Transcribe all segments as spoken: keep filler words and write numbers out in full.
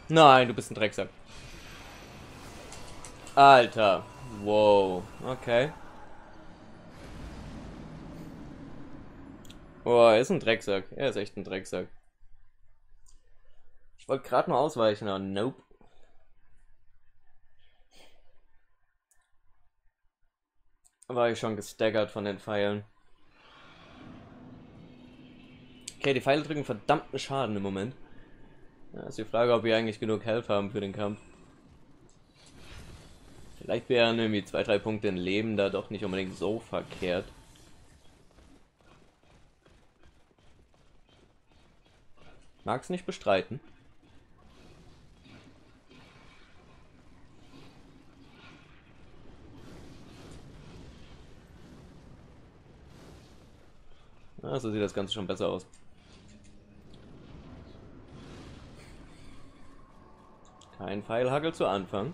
Nein, du bist ein Drecksack. Alter. Wow. Okay. Oh, er ist ein Drecksack. Er ist echt ein Drecksack. Ich wollte gerade nur ausweichen, aber nope. War ich schon gestaggert von den Pfeilen. Okay, die Pfeile drücken verdammten Schaden im Moment. Ja, ist die Frage, ob wir eigentlich genug Health haben für den Kampf. Vielleicht wären irgendwie zwei, drei Punkte in Leben da doch nicht unbedingt so verkehrt. Mag's nicht bestreiten. Ja, so sieht das Ganze schon besser aus. Kein Pfeilhagel zu Anfang.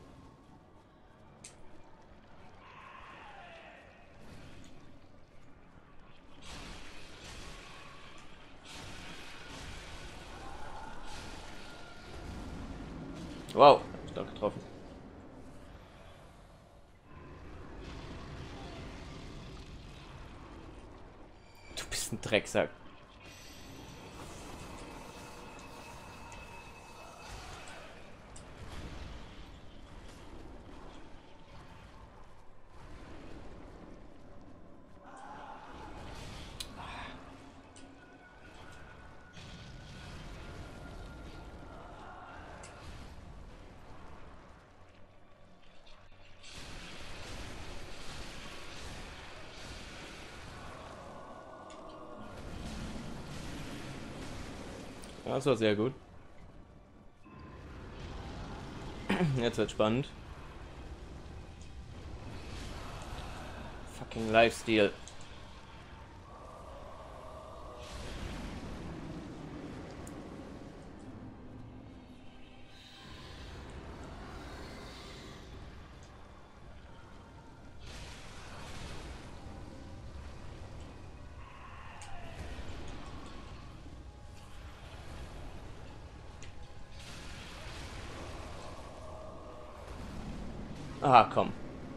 Wow, hab ich doch getroffen. Du bist ein Drecksack. Das war sehr gut. Jetzt wird spannend. Fucking Lifesteal. Ah, komm.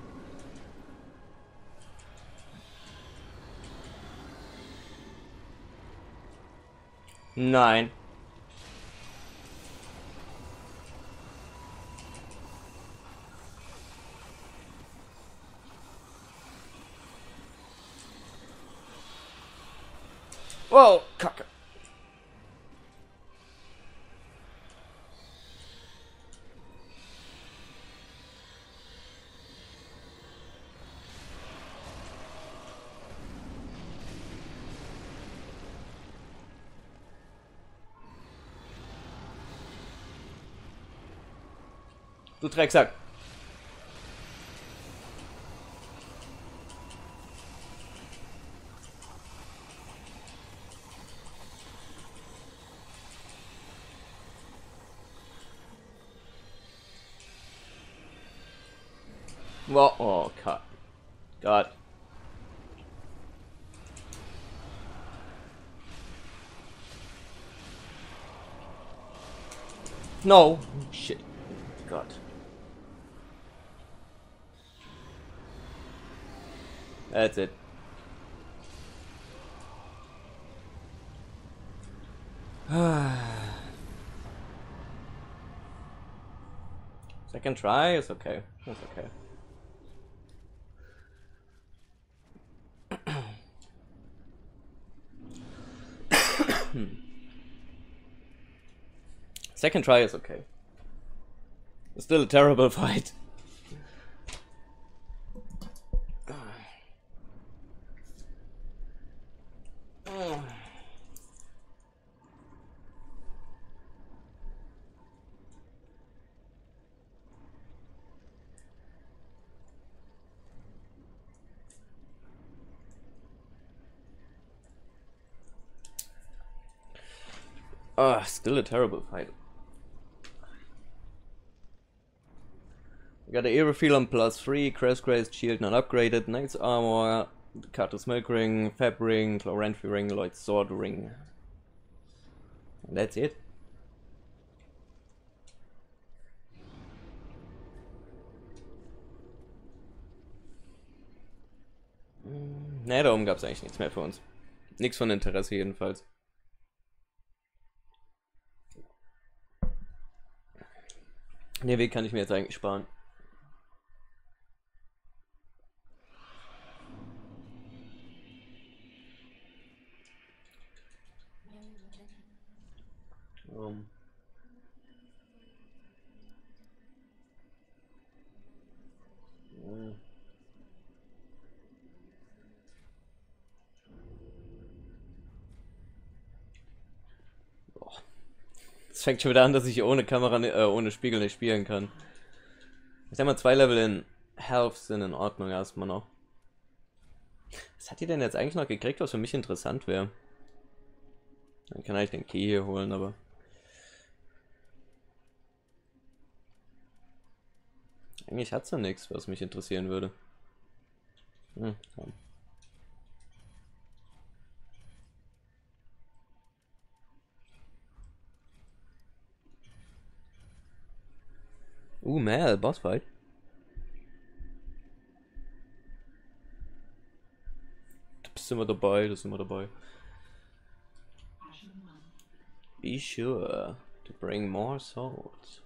Nein. Wow, Kacke. Du Drecksack. Wow, oh, Gott. Gott. No. Shit. Gott. That's it. Second try is okay. That's okay. Second try is okay. It's still a terrible fight. Ah, still a terrible fight. Got the Aerophil on plus three, Crash Grace Shield not upgraded, Knight's Armor, Kato Smoke Ring, Fab Ring, Chloranthy Ring, Lloyd's Sword Ring. And that's it. Ne, da oben gab es eigentlich nichts mehr für uns. Nichts von Interesse jedenfalls. Den Weg kann ich mir jetzt eigentlich sparen. Um. Hm. Es fängt schon wieder an, dass ich ohne Kamera, äh, ohne Spiegel nicht spielen kann. Ich sag mal, zwei Level in Health sind in Ordnung erstmal noch. Was hat die denn jetzt eigentlich noch gekriegt, was für mich interessant wäre? Dann kann ich den Key hier holen, aber... Eigentlich hat sie nichts, was mich interessieren würde. Hm, komm. Uh, Mel, Bossfight. Du bist immer dabei, das ist immer dabei. Be sure to bring more souls.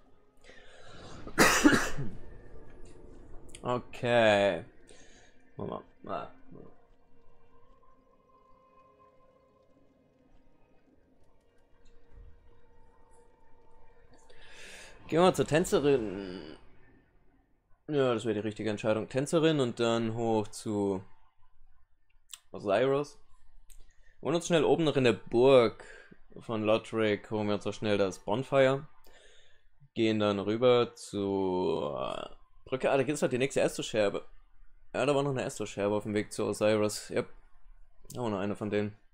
Okay. Mal, mal. Gehen wir mal zur Tänzerin. Ja, das wäre die richtige Entscheidung. Tänzerin und dann hoch zu Osiris. Wir holen uns schnell oben noch in der Burg von Lothric, holen wir uns so schnell das Bonfire. Gehen dann rüber zur Brücke. Ah, da gibt es halt die nächste Astro-Scherbe. Ja, da war noch eine Astro-Scherbe auf dem Weg zu Osiris. Ja, auch noch eine von denen.